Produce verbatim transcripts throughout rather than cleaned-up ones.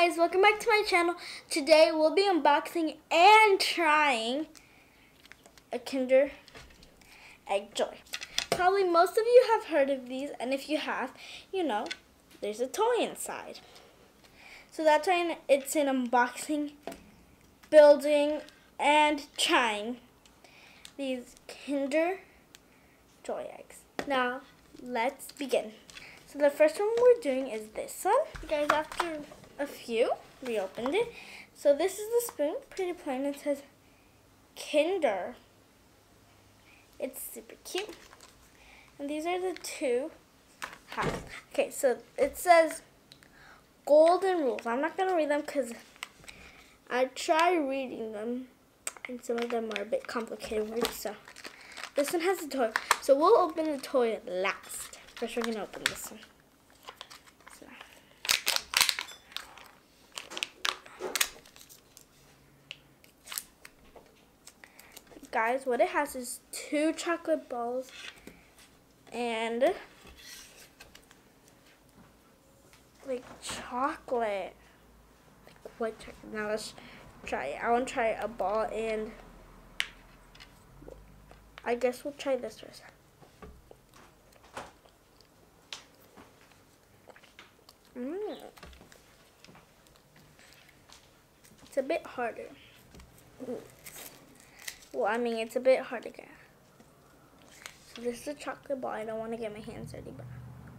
guys, welcome back to my channel. Today we'll be unboxing and trying a Kinder Egg Joy. Probably most of you have heard of these, and if you have, you know, there's a toy inside. So that's why it's an unboxing, building, and trying these Kinder Joy eggs. Now, let's begin. So the first one we're doing is this one. You guys, after a few, we opened it. So this is the spoon, pretty plain. It says Kinder. It's super cute. And these are the two halves. Okay, so it says golden rules. I'm not gonna read them because I tried reading them and some of them are a bit complicated words. So this one has a toy. So we'll open the toy last. First, we're gonna open this one. So. Guys, what it has is two chocolate balls and like chocolate, like white chocolate. Now let's try it. I want to try a ball, and I guess we'll try this first. Mm. It's a bit harder. Mm. Well, I mean, it's a bit hard to get. So this is a chocolate ball. I don't want to get my hands dirty, but.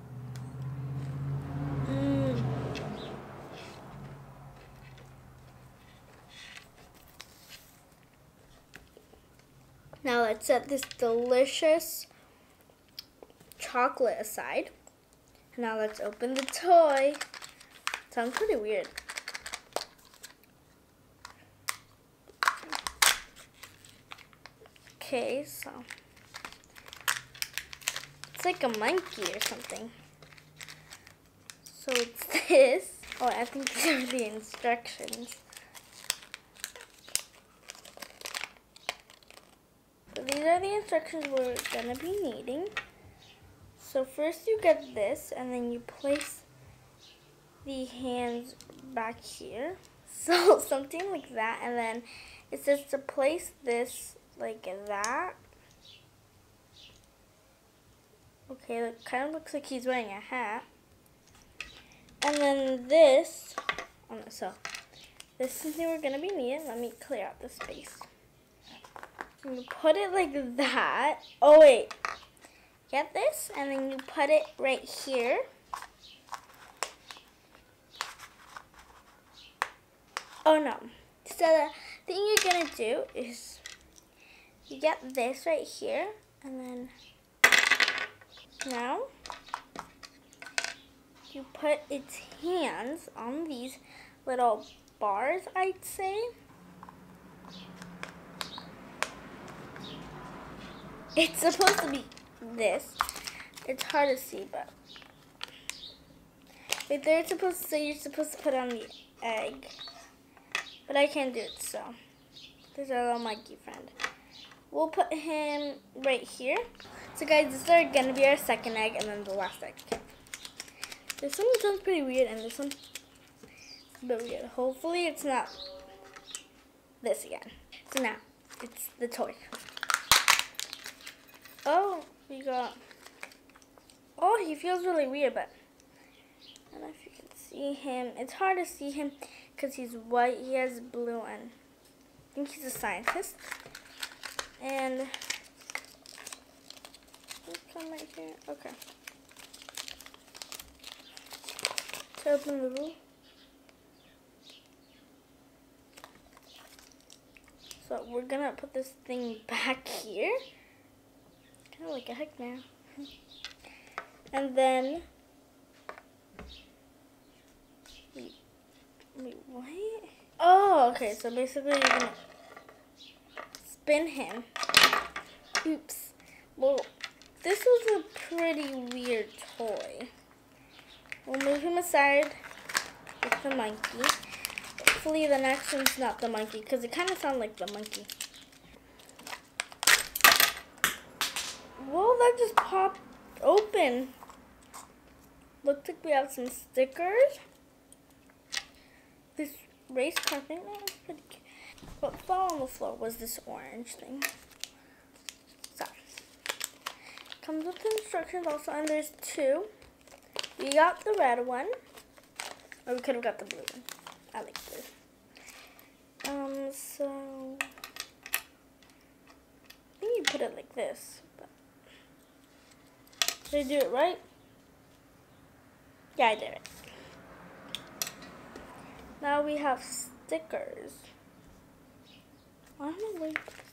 Mm. Now let's set this delicious chocolate aside. Now let's open the toy. Sounds pretty weird. Okay, so it's like a monkey or something. So it's this. Oh, I think these are the instructions. So these are the instructions we're gonna be needing. So first you get this, and then you place the hands back here. So something like that, and then it says to place this like that. Okay, it kind of looks like he's wearing a hat. And then this, oh no, so this is something we're gonna be needing. Let me clear out the space. You put it like that. Oh wait. Get this, and then you put it right here. Oh no. So the thing you're gonna do is you get this right here, and then now you put its hands on these little bars, I'd say. It's supposed to be this. It's hard to see, but right there it's supposed to say you're supposed to put on the egg, but I can't do it, so there's our little monkey friend. We'll put him right here. So guys, this is gonna be our second egg, and then the last egg. Okay. This one sounds pretty weird, and this one's a bit weird. Hopefully it's not this again. So now it's the toy. Oh, we got, oh, he feels really weird, but I don't know if you can see him. It's hard to see him because he's white. He has blue, and I think he's a scientist. And come right here. Okay. To open the rule. So we're gonna put this thing back here. Kind of like a heck now. And then wait, wait, what? Oh, okay. So basically, you're gonna spin him. Oops. Well, this was a pretty weird toy. We'll move him aside with the monkey. Hopefully the next one's not the monkey, because it kind of sounds like the monkey. Whoa, that just popped open. Looks like we have some stickers. this race car thing, that was pretty cute. What fell on the floor was this orange thing. So, comes with instructions also, and there's two. We got the red one, or we could have got the blue one. I like blue. Um, so, I think you put it like this. But did I do it right? Yeah, I did it. Now we have stickers. I don't know where you put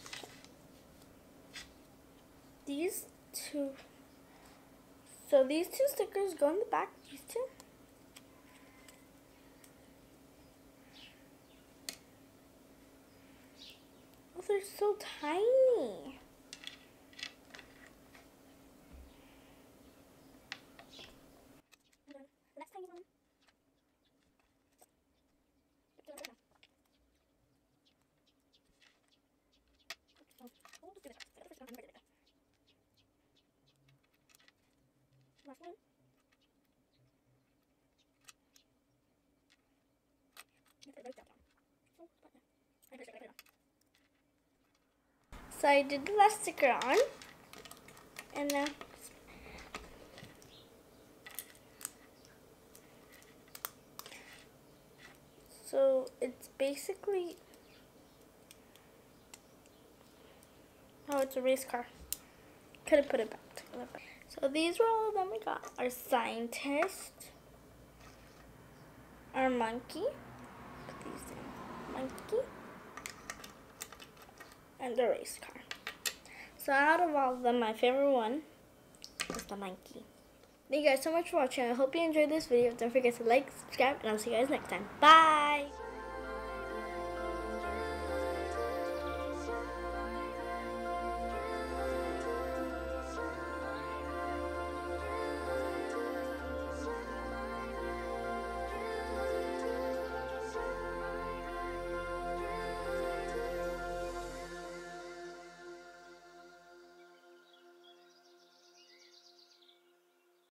these two. So these two stickers go in the back. These two. Oh, they're so tiny. Next tiny one. Last one. So I did the last sticker on, and now so it's basically, oh, it's a race car. Could have put it back together. So these were all of them we got. Our scientist, our monkey, put these in, monkey, and the race car. So out of all of them, my favorite one is the monkey. Thank you guys so much for watching. I hope you enjoyed this video. Don't forget to like, subscribe, and I'll see you guys next time. Bye!